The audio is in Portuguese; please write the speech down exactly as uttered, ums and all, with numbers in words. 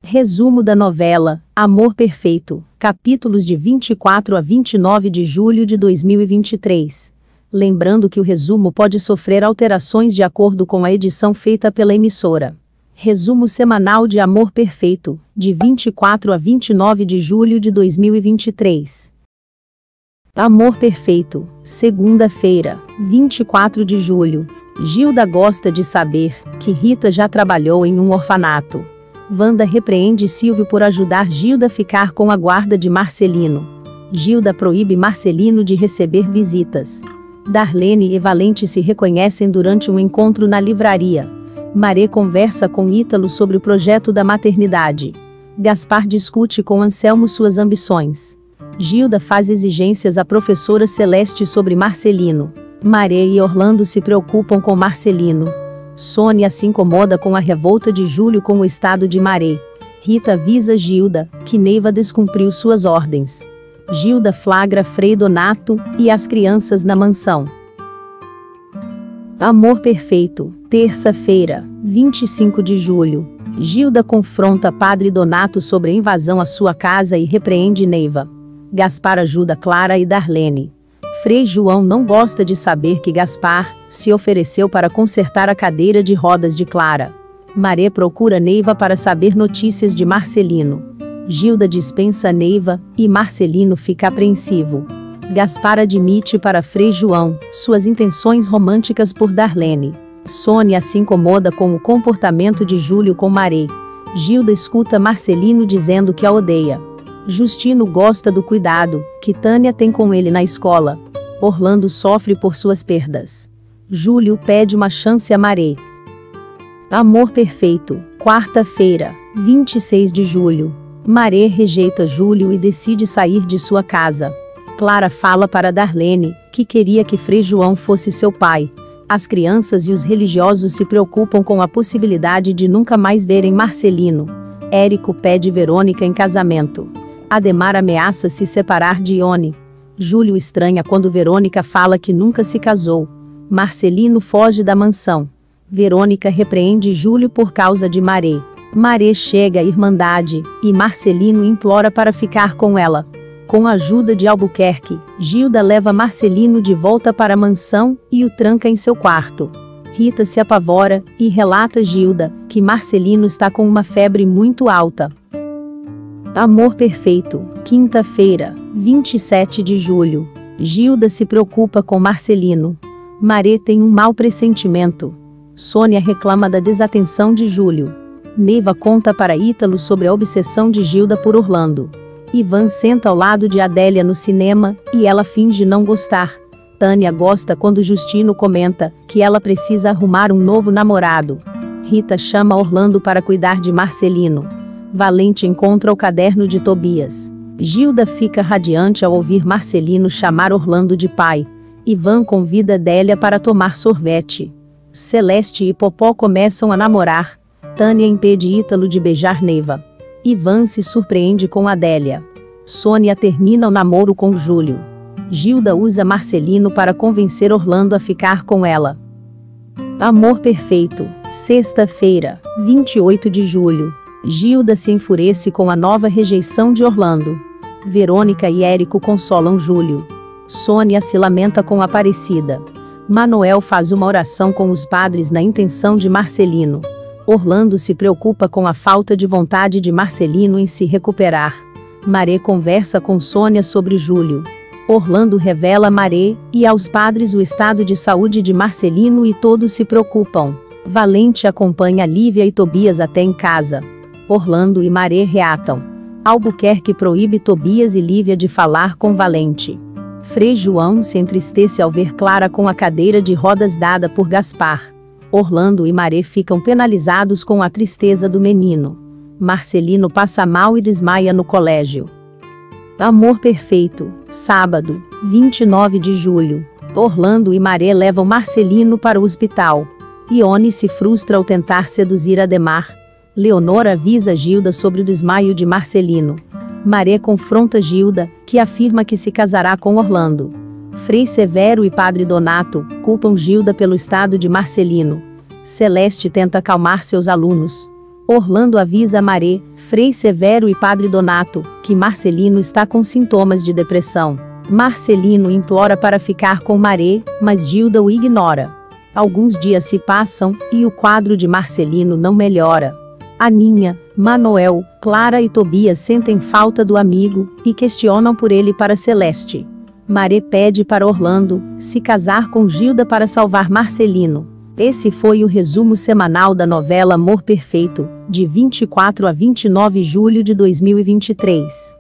Resumo da novela Amor Perfeito, capítulos de vinte e quatro a vinte e nove de julho de dois mil e vinte e três. Lembrando que o resumo pode sofrer alterações de acordo com a edição feita pela emissora. Resumo semanal de Amor Perfeito, de vinte e quatro a vinte e nove de julho de dois mil e vinte e três. Amor Perfeito, segunda-feira, vinte e quatro de julho. Gilda gosta de saber que Rita já trabalhou em um orfanato. Wanda repreende Silvio por ajudar Gilda a ficar com a guarda de Marcelino. Gilda proíbe Marcelino de receber visitas. Darlene e Valente se reconhecem durante um encontro na livraria. Maré conversa com Ítalo sobre o projeto da maternidade. Gaspar discute com Anselmo suas ambições. Gilda faz exigências à professora Celeste sobre Marcelino. Maré e Orlando se preocupam com Marcelino. Sônia se incomoda com a revolta de Júlio com o estado de Maré. Rita avisa Gilda que Neiva descumpriu suas ordens. Gilda flagra Frei Donato e as crianças na mansão. Amor Perfeito, terça-feira, vinte e cinco de julho. Gilda confronta Padre Donato sobre a invasão à sua casa e repreende Neiva. Gaspar ajuda Clara e Darlene. Frei João não gosta de saber que Gaspar se ofereceu para consertar a cadeira de rodas de Clara. Maré procura Neiva para saber notícias de Marcelino. Gilda dispensa Neiva e Marcelino fica apreensivo. Gaspar admite para Frei João suas intenções românticas por Darlene. Sônia se incomoda com o comportamento de Júlio com Maré. Gilda escuta Marcelino dizendo que a odeia. Justino gosta do cuidado que Tânia tem com ele na escola. Orlando sofre por suas perdas. Júlio pede uma chance a Maré. Amor Perfeito, quarta-feira, vinte e seis de julho. Maré rejeita Júlio e decide sair de sua casa. Clara fala para Darlene que queria que Frei João fosse seu pai. As crianças e os religiosos se preocupam com a possibilidade de nunca mais verem Marcelino. Érico pede Verônica em casamento. Ademar ameaça se separar de Ione. Júlio estranha quando Verônica fala que nunca se casou. Marcelino foge da mansão. Verônica repreende Júlio por causa de Maré. Maré chega à Irmandade e Marcelino implora para ficar com ela. Com a ajuda de Albuquerque, Gilda leva Marcelino de volta para a mansão e o tranca em seu quarto. Rita se apavora e relata a Gilda que Marcelino está com uma febre muito alta. Amor Perfeito, quinta-feira, vinte e sete de julho. Gilda se preocupa com Marcelino. Maré tem um mau pressentimento. Sônia reclama da desatenção de Júlio. Neiva conta para Ítalo sobre a obsessão de Gilda por Orlando. Ivan senta ao lado de Adélia no cinema e ela finge não gostar. Tânia gosta quando Justino comenta que ela precisa arrumar um novo namorado. Rita chama Orlando para cuidar de Marcelino. Valente encontra o caderno de Tobias. Gilda fica radiante ao ouvir Marcelino chamar Orlando de pai. Ivan convida Adélia para tomar sorvete. Celeste e Popó começam a namorar. Tânia impede Ítalo de beijar Neiva. Ivan se surpreende com Adélia. Sônia termina o namoro com Júlio. Gilda usa Marcelino para convencer Orlando a ficar com ela. Amor Perfeito, sexta-feira, vinte e oito de julho. Gilda se enfurece com a nova rejeição de Orlando. Verônica e Érico consolam Júlio. Sônia se lamenta com Aparecida. Manoel faz uma oração com os padres na intenção de Marcelino. Orlando se preocupa com a falta de vontade de Marcelino em se recuperar. Maré conversa com Sônia sobre Júlio. Orlando revela a Maré e aos padres o estado de saúde de Marcelino e todos se preocupam. Valente acompanha Lívia e Tobias até em casa. Orlando e Maré reatam. Albuquerque proíbe Tobias e Lívia de falar com Valente. Frei João se entristece ao ver Clara com a cadeira de rodas dada por Gaspar. Orlando e Maré ficam penalizados com a tristeza do menino. Marcelino passa mal e desmaia no colégio. Amor Perfeito, sábado, vinte e nove de julho. Orlando e Maré levam Marcelino para o hospital. Ione se frustra ao tentar seduzir Ademar. Leonor avisa Gilda sobre o desmaio de Marcelino. Maré confronta Gilda, que afirma que se casará com Orlando. Frei Severo e Padre Donato culpam Gilda pelo estado de Marcelino. Celeste tenta acalmar seus alunos. Orlando avisa Maré, Frei Severo e Padre Donato, que Marcelino está com sintomas de depressão. Marcelino implora para ficar com Maré, mas Gilda o ignora. Alguns dias se passam, e o quadro de Marcelino não melhora. Aninha, Manoel, Clara e Tobias sentem falta do amigo, e questionam por ele para Celeste. Maré pede para Orlando se casar com Gilda para salvar Marcelino. Esse foi o resumo semanal da novela Amor Perfeito, de vinte e quatro a vinte e nove de julho de dois mil e vinte e três.